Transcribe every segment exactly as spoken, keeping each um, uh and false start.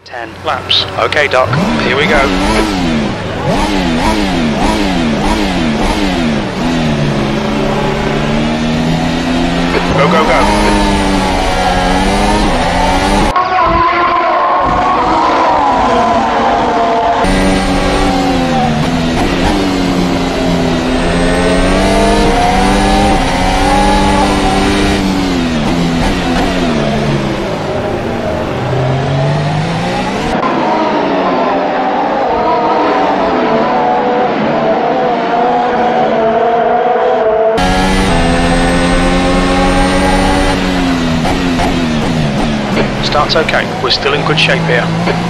ten laps. Okay, Doc, here we go. Go, go, go. Start's okay, we're still in good shape here.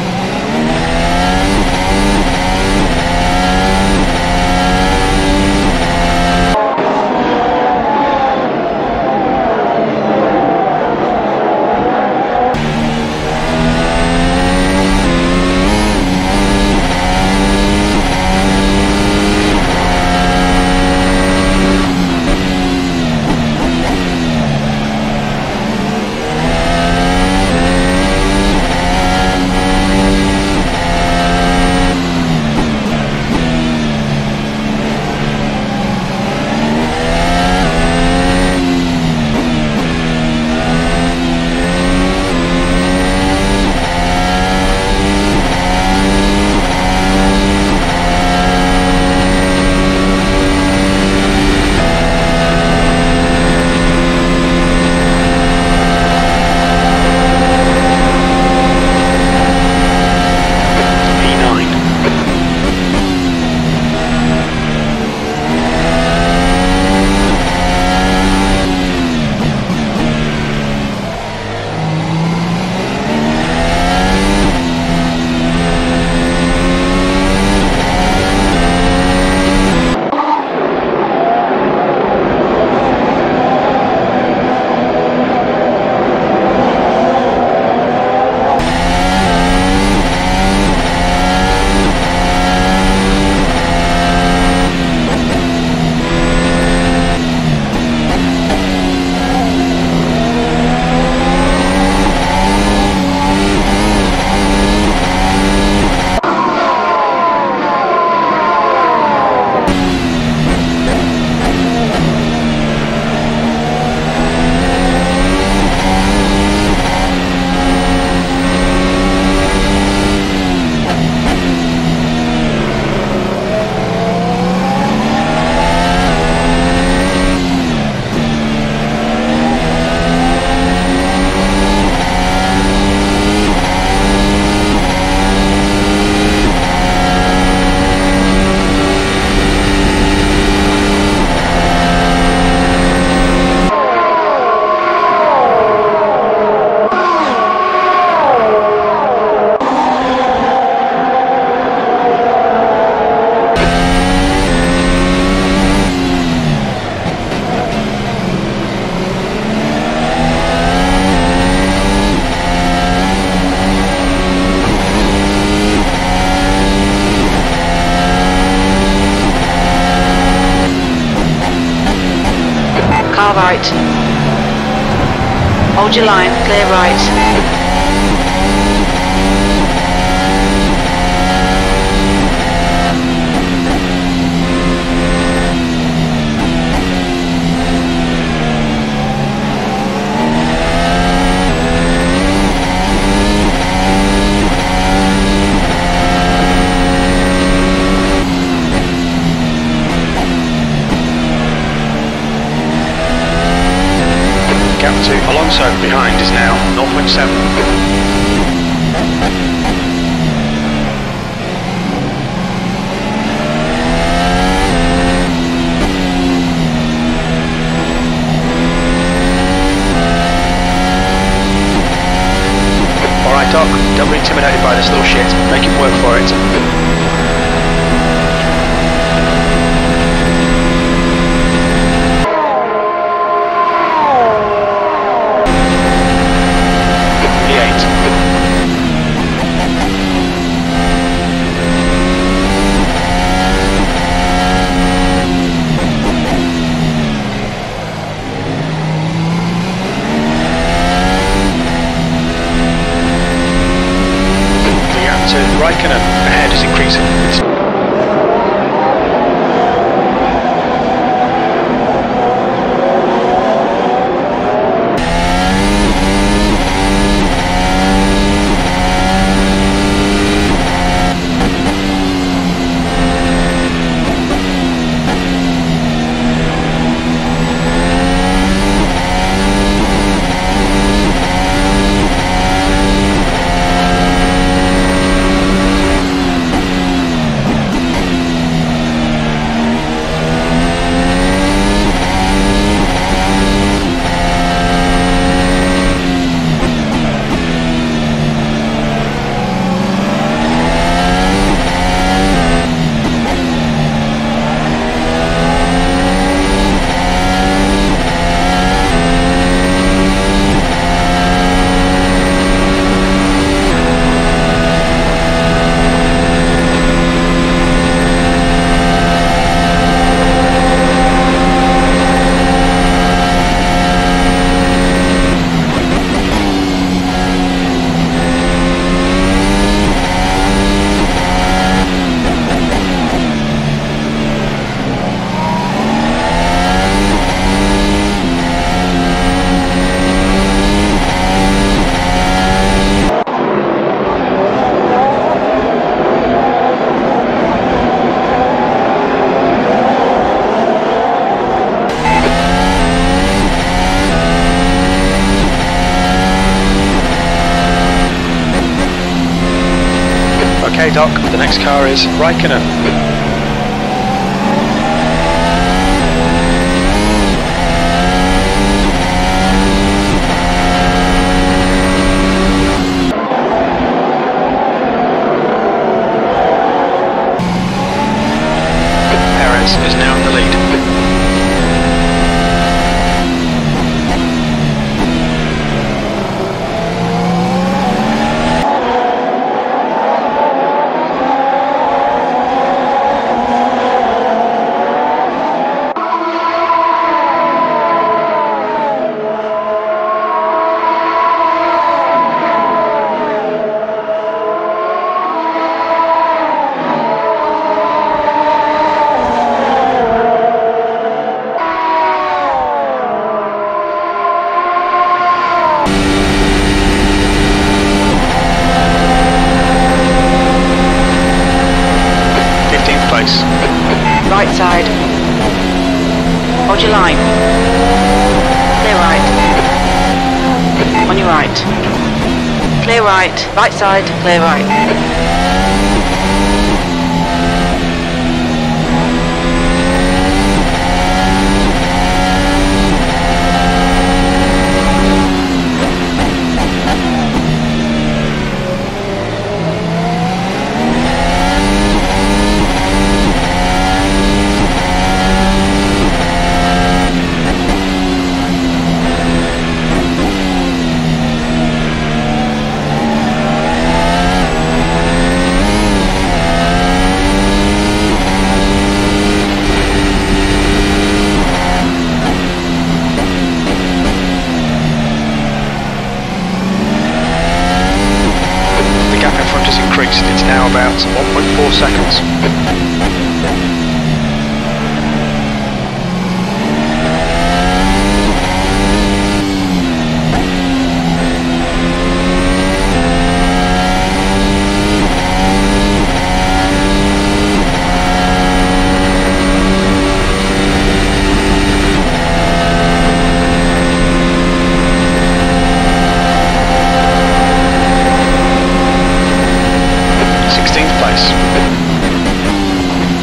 Car right. Hold your line, clear right. Gap to Alonso behind is now zero point seven. Alright Doc, don't be intimidated by this little shit, make him work for it. to Raikkonen. Ahead is increasing. Okay, Doc, the next car is Raikkonen. Perez is now in the lead. Right side. Hold your line. Clear right. On your right. Clear right. Right side. Clear right. It's now about one point four seconds. sixteenth place.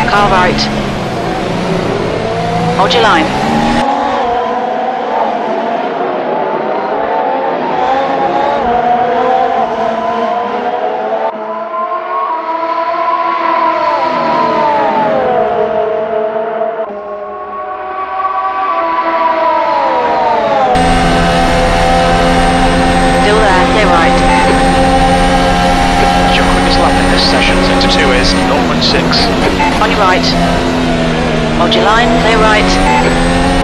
Car right. Hold your line. Still there, stay right. Your quickest lap in this session into two is zero point six. On your right. Hold your line, stay right.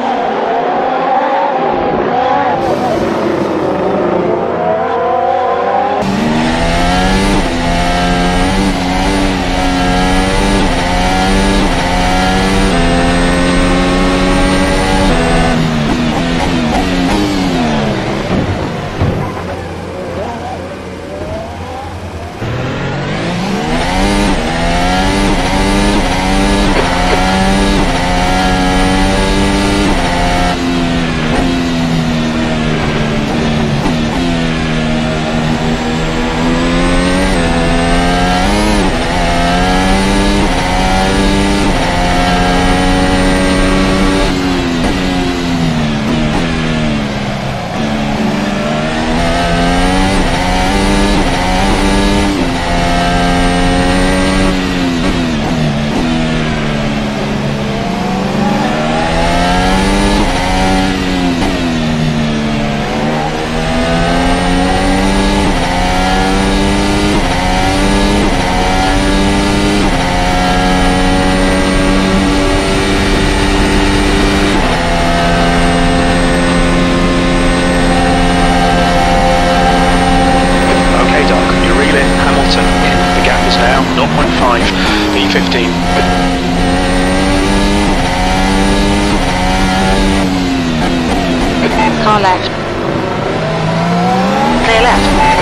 zero point five, P fifteen. Car left. Clear left.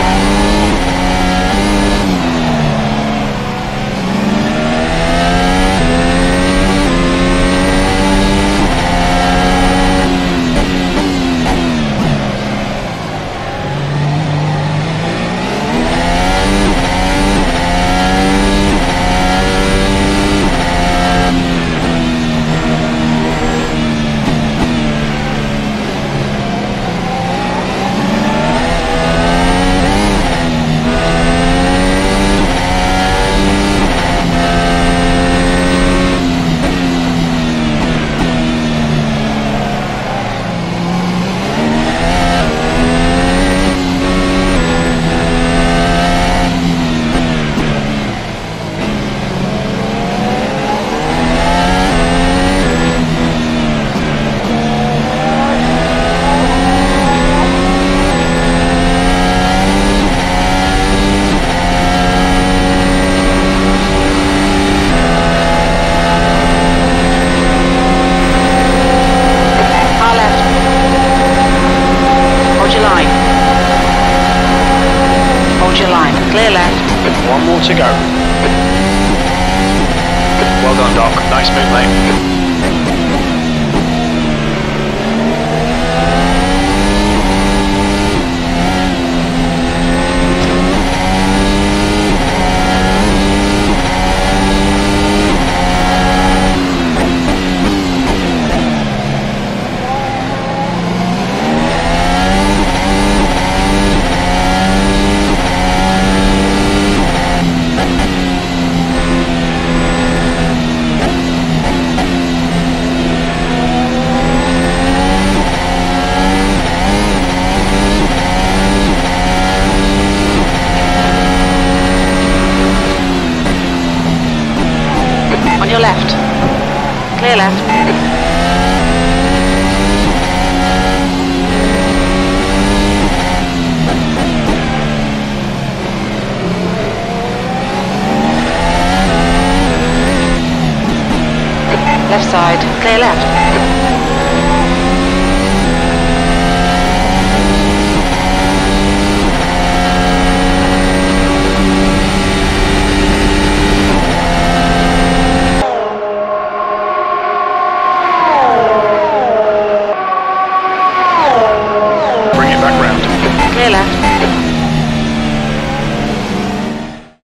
Clear left. One more to go. Well done, Doc. Nice move, mate. On your left. Clear left. Left side. Clear left. Clear left.